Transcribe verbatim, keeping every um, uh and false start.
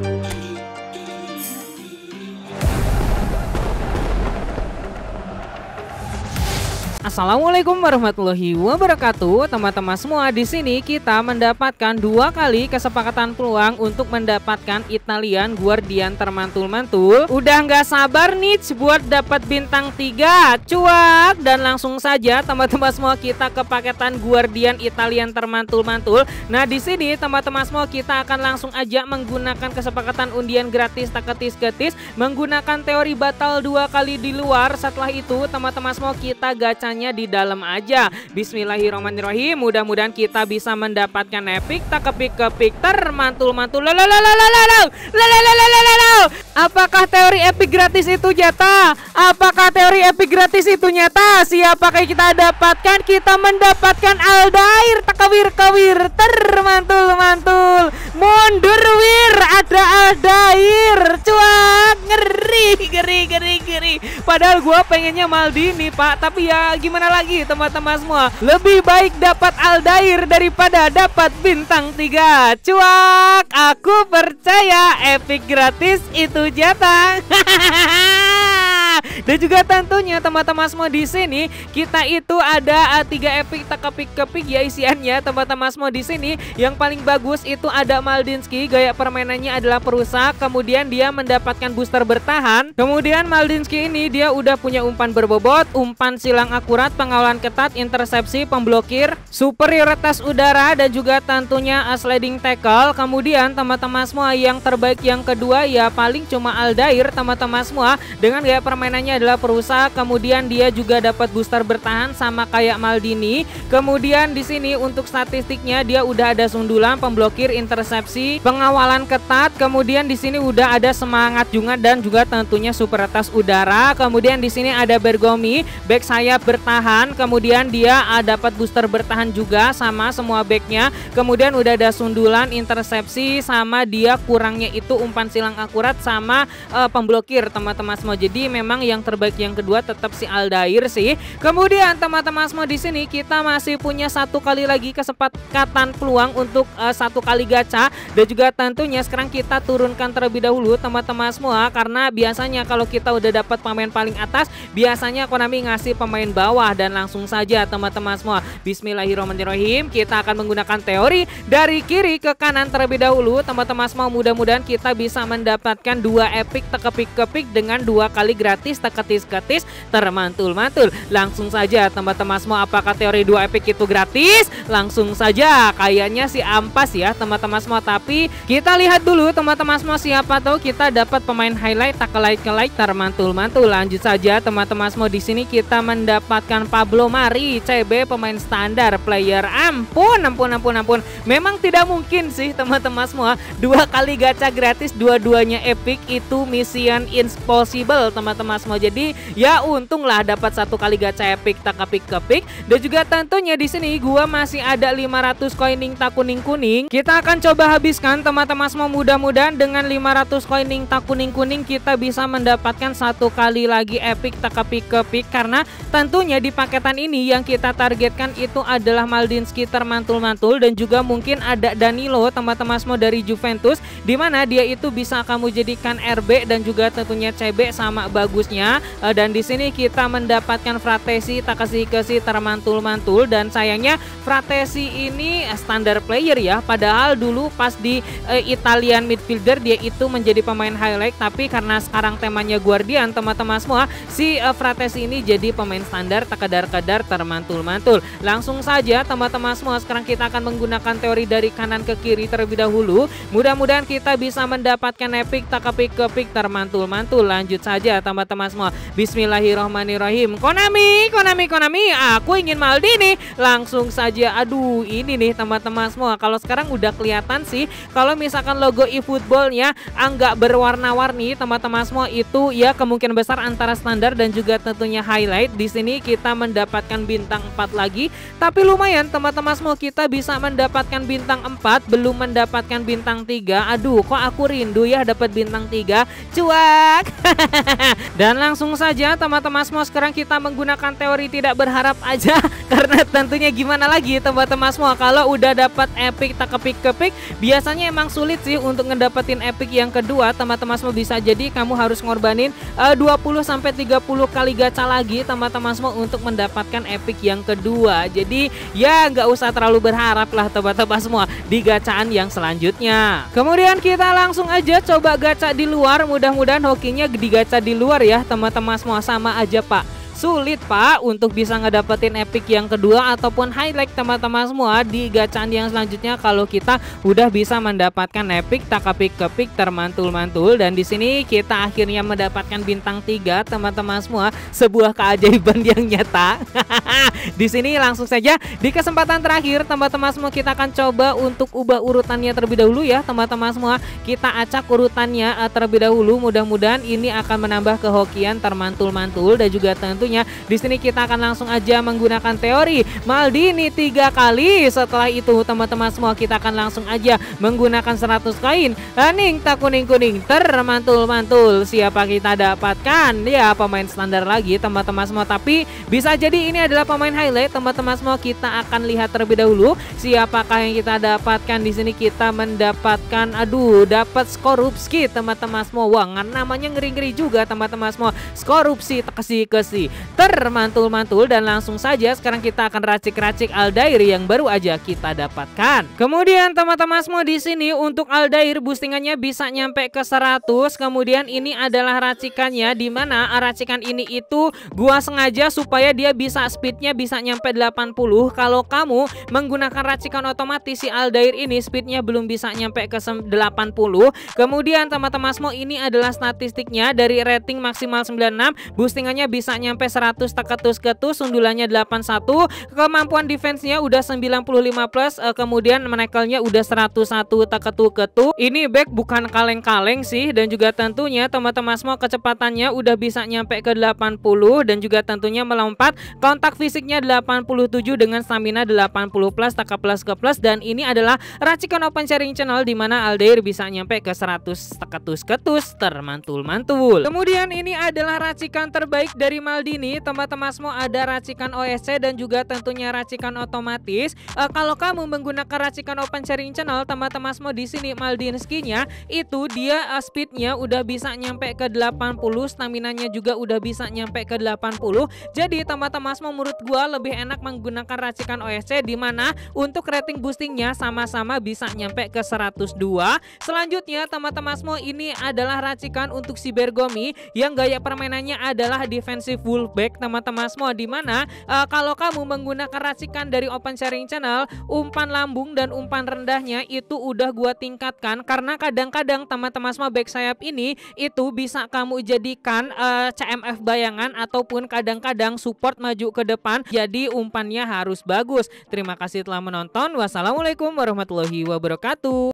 Assalamualaikum warahmatullahi wabarakatuh, teman-teman semua. Di sini kita mendapatkan dua kali kesepakatan peluang untuk mendapatkan Italian Guardian termantul-mantul. Udah nggak sabar nih buat dapat bintang tiga, cuak. Dan langsung saja teman-teman semua kita ke paketan Guardian Italian termantul-mantul. Nah di sini teman-teman semua kita akan langsung aja menggunakan kesepakatan undian gratis tak ketis-ketis, menggunakan teori batal dua kali di luar. Setelah itu teman-teman semua kita gacha di dalam aja. Bismillahirrahmanirrahim. Mudah-mudahan kita bisa mendapatkan epic tak kepik-kepik termantul-mantul. Apakah teori epic gratis itu nyata? Apakah teori epic gratis itu nyata? Siapakah kita dapatkan? Kita mendapatkan Aldair tak kawir-kawir termantul-mantul. Mundur wir, ada Aldair. Cuak, ngeri, ngeri, ngeri, ngeri. Padahal gua pengennya Maldini, Pak, tapi ya gimana lagi teman-teman semua, lebih baik dapat Aldair daripada dapat bintang tiga. Cuak, aku percaya epic gratis itu jatah. Dan juga tentunya teman-teman semua di sini kita itu ada uh, tiga epic tak kepik-kepik ya isiannya teman-teman semua. Di sini yang paling bagus itu ada Maldinski, gaya permainannya adalah perusak, kemudian dia mendapatkan booster bertahan. Kemudian Maldinski ini dia udah punya umpan berbobot, umpan silang akurat, pengawalan ketat, intersepsi, pemblokir, superioritas udara, dan juga tentunya uh, sliding tackle. Kemudian teman-teman semua yang terbaik yang kedua ya paling cuma Aldair teman-teman semua, dengan gaya permainannya adalah perusak, kemudian dia juga dapat booster bertahan sama kayak Maldini. Kemudian di sini untuk statistiknya dia udah ada sundulan, pemblokir, intersepsi, pengawalan ketat, kemudian di sini udah ada semangat juga dan juga tentunya superioritas udara. Kemudian di sini ada Bergomi, back sayap bertahan, kemudian dia uh, dapat booster bertahan juga sama semua backnya. Kemudian udah ada sundulan, intersepsi, sama dia kurangnya itu umpan silang akurat sama uh, pemblokir teman-teman semua. Jadi memang yang terbaik yang kedua tetap si Aldair sih. Kemudian teman-teman semua di sini kita masih punya satu kali lagi kesepakatan peluang untuk uh, satu kali gacha, dan juga tentunya sekarang kita turunkan terlebih dahulu teman-teman semua, karena biasanya kalau kita udah dapat pemain paling atas biasanya Konami ngasih pemain bawah. Dan langsung saja teman-teman semua, bismillahirrahmanirrahim, kita akan menggunakan teori dari kiri ke kanan terlebih dahulu teman-teman semua. Mudah-mudahan kita bisa mendapatkan dua epic tak kepik-kepik dengan dua kali gratis tak ketis-ketis termantul-mantul. Langsung saja teman-teman semua, apakah teori dua epic itu gratis? Langsung saja, kayaknya sih ampas ya teman-teman semua, tapi kita lihat dulu teman-teman semua, siapa tahu kita dapat pemain highlight tak kelait-kelait termantul-mantul. Lanjut saja teman-teman semua, di sini kita mendapatkan Pablo Mari, C B pemain standar player. Ampun, ampun, ampun, ampun. Memang tidak mungkin sih teman-teman semua dua kali gacha gratis dua-duanya epic, itu mission impossible teman-teman semua. Jadi ya untunglah dapat satu kali gacha epic tak kepik-kepik. Dan juga tentunya di sini gua masih ada lima ratus koining tak kuning-kuning. Kita akan coba habiskan teman-teman semua. Mudah-mudahan dengan lima ratus koining tak kuning-kuning kita bisa mendapatkan satu kali lagi epic tak kepik-kepik, karena tentunya di paketan ini yang kita targetkan itu adalah Maldinski termantul-mantul, dan juga mungkin ada Danilo teman-teman semua dari Juventus, dimana dia itu bisa kamu jadikan R B dan juga tentunya C B sama bagusnya. Dan di sini kita mendapatkan Fratesi Takashikasi termantul-mantul, dan sayangnya Fratesi ini standar player ya, padahal dulu pas di uh, Italian midfielder dia itu menjadi pemain highlight, tapi karena sekarang temanya Guardian teman-teman semua, si uh, Fratesi ini jadi pemain standar tak kadar-kadar termantul-mantul. Langsung saja teman-teman semua, sekarang kita akan menggunakan teori dari kanan ke kiri terlebih dahulu. Mudah-mudahan kita bisa mendapatkan epic tak kepik-kepik termantul-mantul. Lanjut saja teman-teman semua, bismillahirrahmanirrahim. Konami, Konami, Konami, aku ingin Maldini. Langsung saja, aduh ini nih teman-teman semua, kalau sekarang udah kelihatan sih kalau misalkan logo eFootballnya enggak berwarna-warni teman-teman semua, itu ya kemungkinan besar antara standar dan juga tentunya highlight. Di sini kita mendapatkan bintang empat lagi, tapi lumayan teman-teman semua, kita bisa mendapatkan bintang empat, belum mendapatkan bintang tiga. Aduh kok aku rindu ya dapat bintang tiga, cuak. Dan langsung saja teman-teman semua, sekarang kita menggunakan teori tidak berharap aja. Karena tentunya gimana lagi teman-teman semua, kalau udah dapat epic tak kepik-kepik biasanya emang sulit sih untuk ngedapetin epic yang kedua. Teman-teman semua bisa jadi kamu harus ngorbanin uh, dua puluh sampai tiga puluh kali gacha lagi teman-teman semua untuk mendapatkan epic yang kedua. Jadi ya nggak usah terlalu berharap lah teman-teman semua di gacaan yang selanjutnya. Kemudian kita langsung aja coba gacha di luar, mudah-mudahan hokinya di gacha di luar ya teman-teman semua. Sama aja Pak, sulit Pak untuk bisa ngedapetin epic yang kedua ataupun highlight teman-teman semua di gacaan yang selanjutnya kalau kita udah bisa mendapatkan epic tak kepik-kepik termantul-mantul. Dan di sini kita akhirnya mendapatkan bintang tiga teman-teman semua, sebuah keajaiban yang nyata. Di sini langsung saja di kesempatan terakhir teman-teman semua kita akan coba untuk ubah urutannya terlebih dahulu ya teman-teman semua. Kita acak urutannya uh, terlebih dahulu, mudah-mudahan ini akan menambah kehokian termantul-mantul. Dan juga tentunya di sini kita akan langsung aja menggunakan teori Maldini tiga kali. Setelah itu teman-teman semua kita akan langsung aja menggunakan seratus koin hening tak kuning-kuning termantul-mantul. Siapa kita dapatkan? Ya pemain standar lagi teman-teman semua, tapi bisa jadi ini adalah pemain highlight teman-teman semua. Kita akan lihat terlebih dahulu siapakah yang kita dapatkan. Di sini kita mendapatkan, aduh, dapat Skorupski teman-teman semua. Wah, namanya ngeri-ngeri juga teman-teman semua. Skorupsi kesi-kesi termantul-mantul. Dan langsung saja sekarang kita akan racik-racik Aldair yang baru aja kita dapatkan. Kemudian teman-teman semua di sini untuk Aldair boostingannya bisa nyampe ke seratus. Kemudian ini adalah racikannya, dimana racikan ini itu gua sengaja supaya dia bisa speednya bisa nyampe delapan puluh. Kalau kamu menggunakan racikan otomatis si Aldair ini speednya belum bisa nyampe ke delapan puluh. Kemudian teman-teman semua ini adalah statistiknya dari rating maksimal sembilan puluh enam, boostingannya bisa nyampe seratus teketus-ketus, sundulannya delapan puluh satu, kemampuan defense-nya udah sembilan puluh lima plus, uh, kemudian menekelnya udah seratus satu teketu-ketu. Ini back bukan kaleng-kaleng sih. Dan juga tentunya teman-teman semua kecepatannya udah bisa nyampe ke delapan puluh. Dan juga tentunya melompat, kontak fisiknya delapan puluh tujuh dengan stamina delapan puluh plus, taka plus ke plus. Dan ini adalah racikan open sharing channel dimana Aldair bisa nyampe ke seratus teketus-ketus termantul-mantul. Kemudian ini adalah racikan terbaik dari Maldini teman-teman semua. Ada racikan O S C dan juga tentunya racikan otomatis. Uh, kalau kamu menggunakan racikan open sharing channel teman-teman semua, di sini Maldinski-nya itu dia uh, speednya udah bisa nyampe ke delapan puluh, staminanya juga udah bisa nyampe ke delapan puluh. Jadi teman-teman semua menurut gua lebih enak menggunakan racikan O S C, dimana untuk rating boostingnya sama-sama bisa nyampe ke seratus dua. Selanjutnya teman-teman semua ini adalah racikan untuk si Bergomi yang gaya permainannya adalah defensive fullback teman-teman semua, dimana uh, kalau kamu menggunakan racikan dari open sharing channel, umpan lambung dan umpan rendahnya itu udah gua tingkatkan. Karena kadang-kadang teman-teman semua back sayap ini itu bisa kamu jadikan uh, C M F bayangan ataupun kadang-kadang support maju ke depan. Jadi umpannya harus bagus. Terima kasih telah menonton. Wassalamualaikum warahmatullahi wabarakatuh.